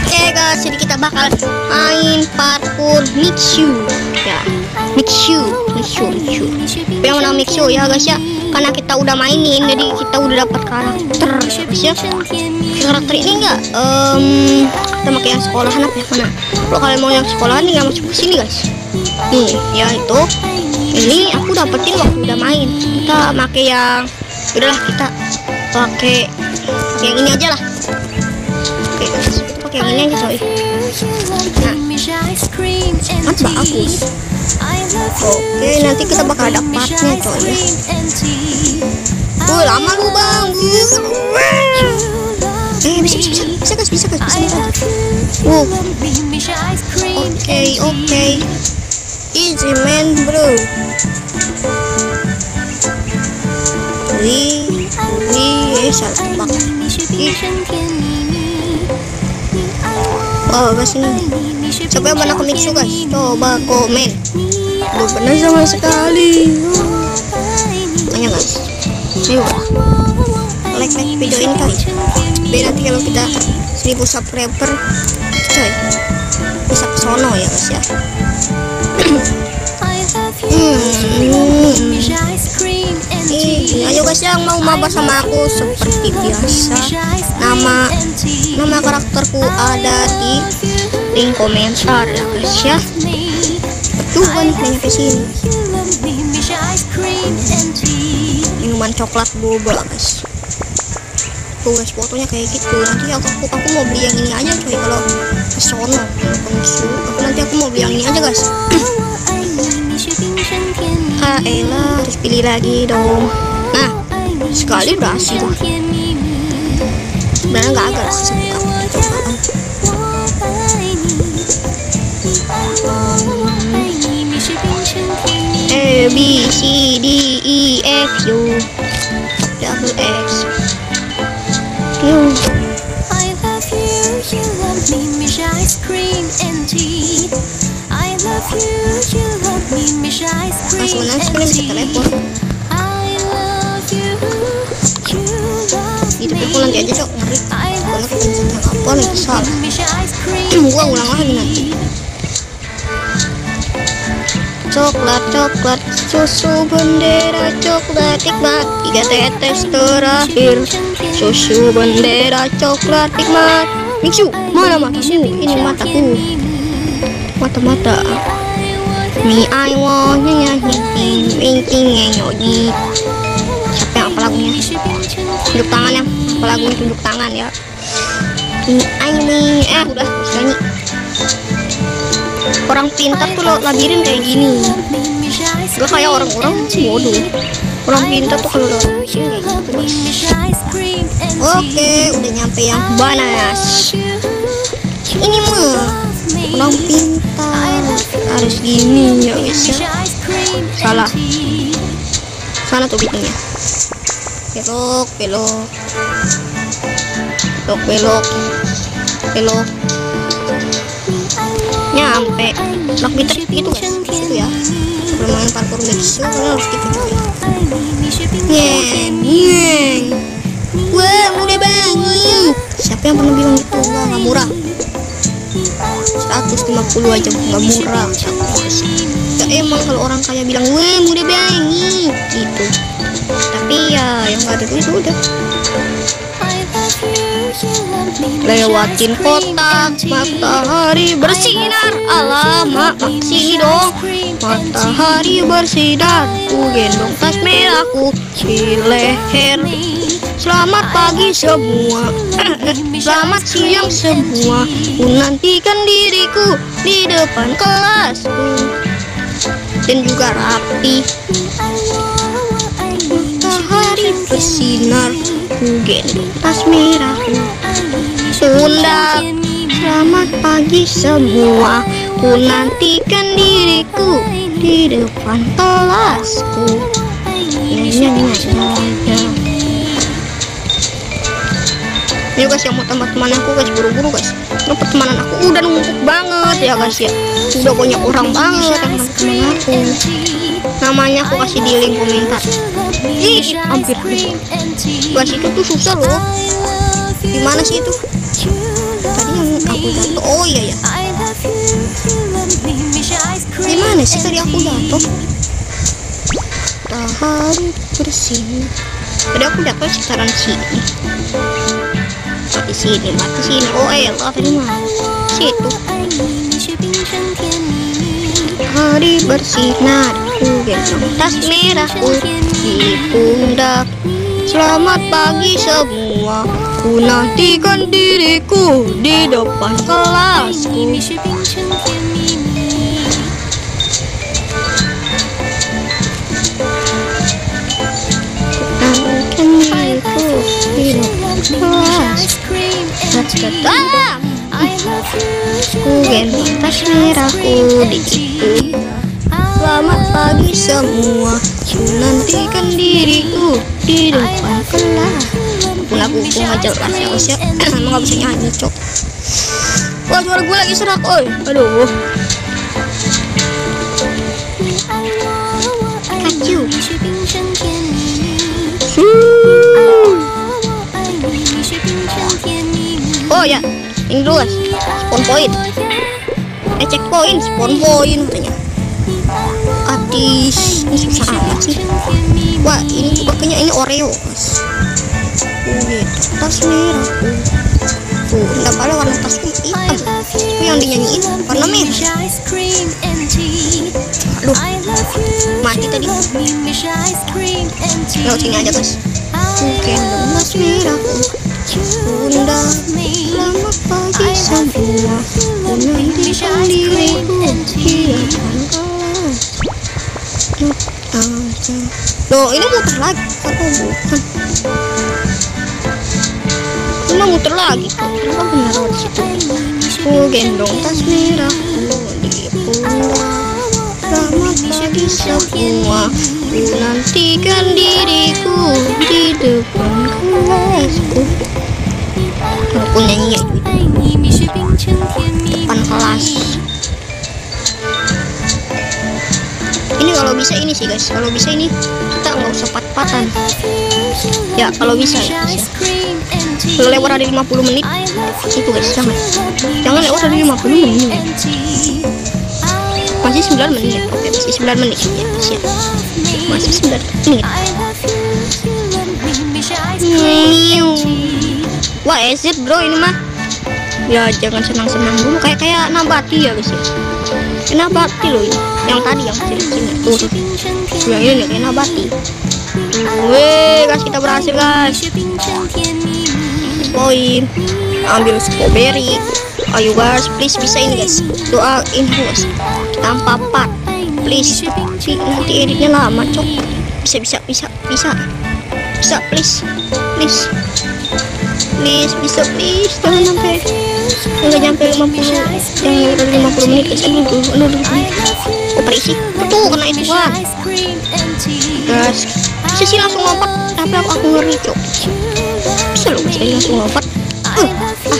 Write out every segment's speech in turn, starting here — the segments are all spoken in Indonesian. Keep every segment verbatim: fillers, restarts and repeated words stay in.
Oke guys, jadi kita bakal main parkour Mixu ya, Mixu, Mixu, Mixu. Yang mana Mixu ya guys ya, karena kita udah mainin, jadi kita udah dapat karakter guys ya. Karakter ini enggak, um, kita pakai yang sekolahan apa ya mana? Kalau kalian mau yang sekolahan tinggal masuk ke sini guys. Nih, ya itu. Ini aku dapetin waktu udah main. Kita pakai yang, udahlah kita pakai yang ini aja lah. Oke guys, kita pakai yang ini aja coy. Nah, sangat bagus. Oke, nanti kita bakal ada partnya coy ya. Wuh, lama lu bang. Eh, bisa bisa bisa bisa guys, bisa guys, bisa bisa. Wuh. Oke oke. Easy man bro. Wih, wih, salah tebak. Oh guys ini. Siapa yang pernah ke Mixu guys? Coba komen. Belum pernah sama sekali. Tanya guys. Ayo like like video ini kali. Biar nanti kalau kita seribu subscriber, coy, bisa ke sono ya guys ya. Hmm. Ih, ayo guys yang mau mabar sama aku seperti biasa, nama nama karakterku ada di link komentar ya guys ya. Tuh banyak banyak ke sini. Minuman coklat boba guys. Tuh guys fotonya kayak gitu. Nanti aku aku, aku mau beli yang ini aja coy kalau ke sono. Aku nanti aku mau beli yang ini aja guys. Ah elah, harus pilih lagi dong. Nah, sekali berhasil. Sebenarnya nggak agak suka. A B C D E F U double X Q. I love you, you love me, Misha ice cream and tea. I love you, you love me, Misha ice cream and tea. I love you, you love me. Itu aku nanti aja dok, ngeri. Kalau kenceng apa nih salah. Gua ulang lagi nanti. Coklat coklat susu bendera coklat nikmat, tiga tetes terakhir susu bendera coklat nikmat. Mixu, mana matamu? Ini mataku, mata-mata. Mi I want nyanyi nyanyi nyanyi. Siapa yang apa lagunya? Tunjuk tangan ya, apa lagunya tunjuk tangan ya. Mi I want, eh udah nyanyi. Orang pintar tuh lo labirin kayak gini. Gak kayak orang-orang bodoh. Orang pintar tuh kalau labirin kayak gitu. Oke, udah nyampe yang banas. Ini mah orang pintar harus gini ya guys ya. Salah. Sana tuh bikinnya. Belok, belok. Belok, belok. Belok. Nyampe blok pintar gitu guys, gitu ya. Sebelum main parkour Mixu harus gitu coy. Nyeng, nyeng. Wah mudah banget. Siapa yang pernah bilang gitu? Wah nggak murah. seratus lima puluh aja nggak murah. Ya emang kalau orang kaya bilang wah mudah banget gitu. Tapi ya yang nggak ada duit udah. Lewatin kotak matahari bersinar, alamak sini dong. Matahari bersinar, ku gendong tas merahku di leher. Selamat pagi semua, selamat siang semua. Ku nantikan diriku di depan kelasku dan juga rapi. Matahari bersinar, ku gendong tas merahku. Undang, selamat pagi semua. Ku nantikan diriku di depan kelasku. Ayo guys yang mau tambah teman aku guys, buru-buru guys. Karena pertemanan aku udah numpuk banget ya guys ya. Udah banyak orang banget yang tambah teman aku. Namanya aku kasih di link komentar. Ih, hampir lupa. Guys itu tuh susah loh. Gimana sih itu? Tadi yang aku jatuh. Oh iya ya. Gimana sih tadi aku jatuh? Matahari bersinar. Tadi aku jatuh sekitaran sini. Mati sini, mati sini. Oh eh, Allah tadi mah situ. Matahari bersinar, ku gendong tas merahku di pundak. Selamat pagi semua, ku nantikan diriku di depan kelasku. Nantikan diriku di depan kelasku. Datang, ku gendong tas merahku di itu. Selamat pagi semua, ku nantikan diriku di depan kelas. Pun aku pun gak jelas ya guys ya. Emang gak bisa nyanyi cok. Wah suara gue lagi serak oi. Aduh. Kacu. Oh ya, ini dulu guys. Spawn point. Eh check point, spawn point katanya. Atis, ini susah amat sih. Wah ini juga kayaknya ini Oreo guys. Gitu, tas merah. Tuh, nggak pada warna tasku hitam. Itu yang dinyanyiin warna merah. Aduh, mati tadi. Lewat sini aja guys. Gendong tas merahku, bunda. Selamat pagi semua, ku nantikan diriku di depan kelas. Loh ini muter lagi. Apa bukan? Cuma muter lagi. Kenapa benar di situ? Ku gendong tas merahku di pundak. Selamat pagi semua, ku nantikan diriku di depan kelasku. Aku nyanyi depan kelas. Ini kalau bisa ini sih guys, kalau bisa ini kita nggak usah pat-patan ya, kalau bisa ya guys, ya. Kalau lewat dari lima puluh menit itu guys, jangan jangan lewat dari lima puluh menit. Masih sembilan menit. Oke, masih sembilan menit ya, siap. Masih sembilan menit. Wah exit bro ini mah ya, jangan senang-senang dulu, kayak kayak nabati ya guys ya. Nabati loh ini yang tadi yang kecil sini tuh, tuh. Yang ini nih kayak nabati. Weh guys, kita berhasil guys. Poin, ambil strawberry. Ayo guys, please bisa ini guys, doain guys tanpa part please. Tapi nanti editnya lama cok. Bisa bisa bisa bisa bisa please please please bisa please, jangan sampai nggak nyampe lima puluh, yang udah lima puluh menit guys. Aduh aduh aduh aduh, oh perisi tuh kena itu kan guys. Bisa sih langsung lompat, tapi aku, aku ngeri cok. Bisa loh bisa langsung lompat. uh, ah.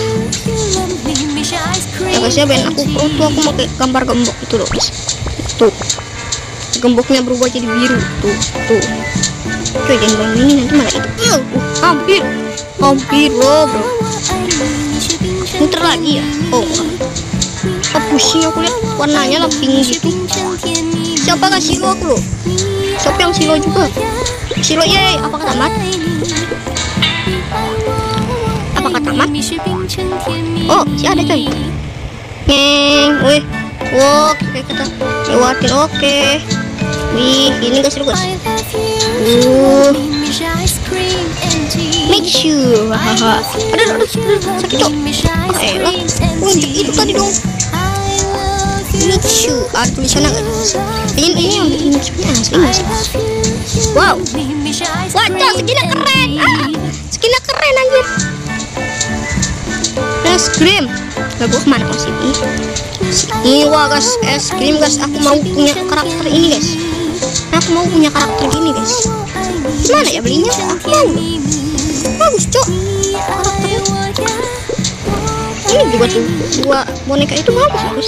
Ya guys ya, ben aku pro tuh aku pakai gambar gembok itu loh guys. Tuh gemboknya berubah jadi biru tuh tuh. Coy jangan bang ini nanti malah itu. Uh, hampir hampir loh bro. Muter lagi ya. Oh enggak, oh, pusing aku lihat warnanya lah pink gitu. Siapa gak silo aku loh? Siapa yang silo juga? Silo ye, apakah tamat? Apakah tamat? Oh si ada coy. Ngeng, wih, wow, kayak kita lewatin, oke. Wih, ini guys seru guys. Uh, make sure, hahaha. Aduh, aduh, aduh, sakit cok. Ah elah, wujud itu tadi dong. Make sure, ada tulisannya guys. Ini ini yang bikin musuhnya asli nggak sih? Wow, wajah skinnya keren. Ah, skinnya keren anjir. Es krim. Lah gua kemana kalau sini? Ini wah guys, es krim guys. Aku mau punya karakter ini guys. Aku mau punya karakter ini guys. Gimana ya belinya? Aku mau loh. Bagus cok karakternya. Ini juga tuh dua boneka itu bagus bagus.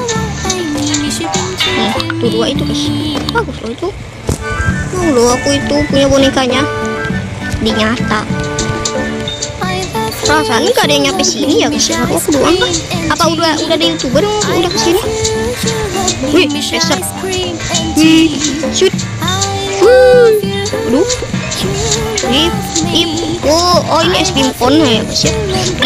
Nih tuh dua itu guys, bagus loh itu. Mau loh aku itu punya bonekanya di nyata. Perasaan nggak ada yang nyampe sini ya guys. Baru aku doang kan? Apa udah udah ada youtuber yang udah kesini? Wih, besar. Wih, shoot. Wih, aduh. Ip, ip. Oh, oh ini es krim cone ya guys ya.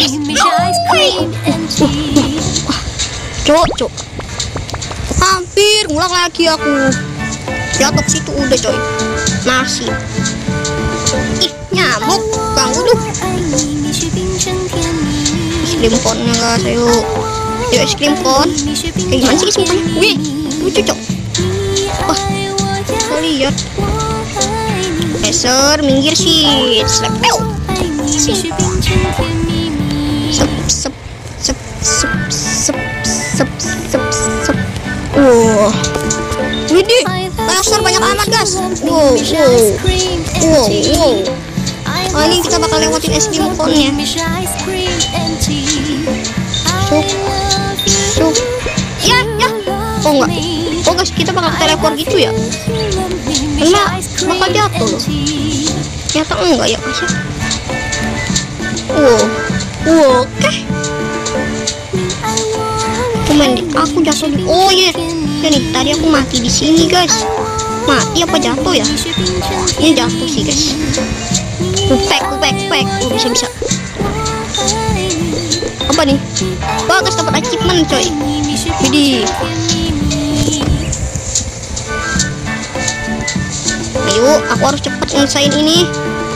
Cok, cok. Hampir ngulang lagi aku. Jatuh ke situ udah coy. Nasi. Ih, nyamuk. Ganggu tuh. Es krim cone-nya guys, ayo. Ayo es krim cone. Kayak gimana sih simpannya? Wih, lucu cok. Wah, kau lihat. Peser, minggir sih. Slepeu. Sep, sep, sep, sep, sep, sep, sep, sep. Wow. Widih, peser banyak amat guys. Wow, wow, wow, wow. Oh, ini kita bakal lewatin es krim cone-nya. Sup, sup. Ya, ya. Oh enggak. Oh guys, kita bakal teleport gitu ya. Karena bakal jatuh loh. Ternyata enggak ya guys ya. Wow, wow, oke. Cuman aku jatuh di. Oh iya. Yeah. Nih tadi aku mati di sini guys. Mati apa jatuh ya? Ini jatuh sih guys. Kupek, kupek, kupek. Oh bisa bisa. Apa nih? Bagus dapat achievement coy. Jadi. Ayo, aku harus cepat nyelesain ini.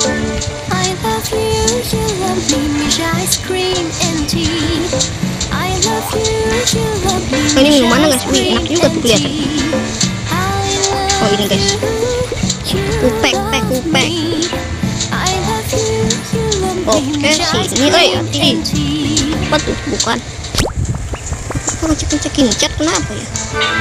Oh, ini minuman guys, wih enak juga tuh kelihatan. Oh ini guys, kupek, kupek, kupek. Oke sini, eh hati. Apa tuh? Bukan. Aku ngecek-ngecekin chat kenapa ya?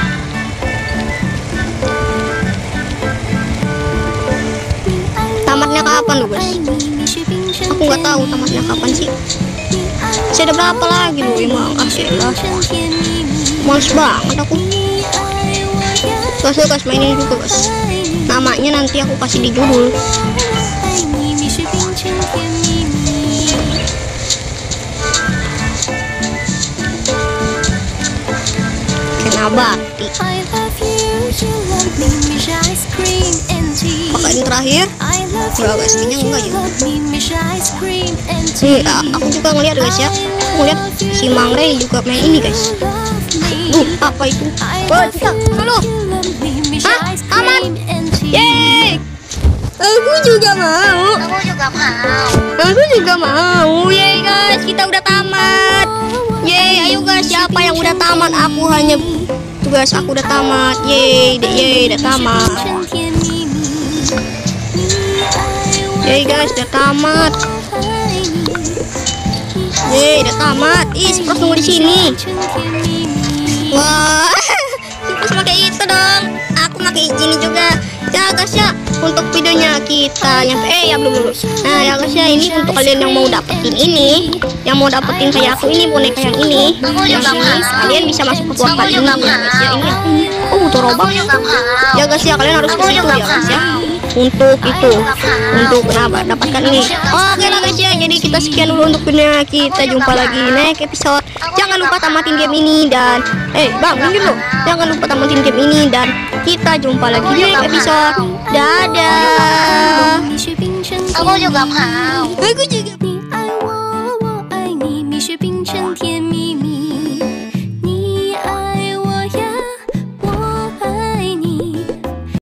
Tamatnya kapan lu guys? Aku nggak tahu tamatnya kapan sih. Masih ada berapa lagi lu emang? Ah elah, males banget aku. Guys, guys mainin juga guys. Namanya nanti aku kasih di judul. Kenabati. Apakah ini terakhir? Enggak guys, kayaknya enggak ya. Nih, aku juga ngeliat guys ya. Aku ngeliat si Mangre juga main ini guys. Duh, apa itu? Oh, kita halo. Hah? Aman. Yeay. Aku juga mau. Aku juga mau. Aku juga mau. Yeay guys, kita udah tamat. Yeay, ayo guys, siapa yang udah tamat? Aku hanya tugas aku udah tamat. Yeay, yeay, udah tamat. Yeay guys, udah tamat. Yeay, udah tamat. Ih, si Pros nunggu di sini. Wah, si Pros pakai itu dong. Aku pakai ini juga. Ya guys ya, untuk videonya kita nyampe. Eh ya belum belum. Nah ya guys ya, ini untuk kalian yang mau dapetin ini, yang mau dapetin kayak aku ini boneka yang ini, yang ini kalian bisa masuk ke portal ini ya guys ya. Ini oh butuh robak. Ya guys ya, kalian harus ke situ ya guys ya. Untuk itu, untuk kenapa dapatkan ini. Oke lah guys ya, jadi kita sekian dulu untuk video kita. Jumpa lagi next episode. Jangan lupa tamatin game ini dan eh bang minggir lo. Jangan lupa tamatin game ini dan kita jumpa lagi di next episode. Dadah. Aku juga mau. Aku juga.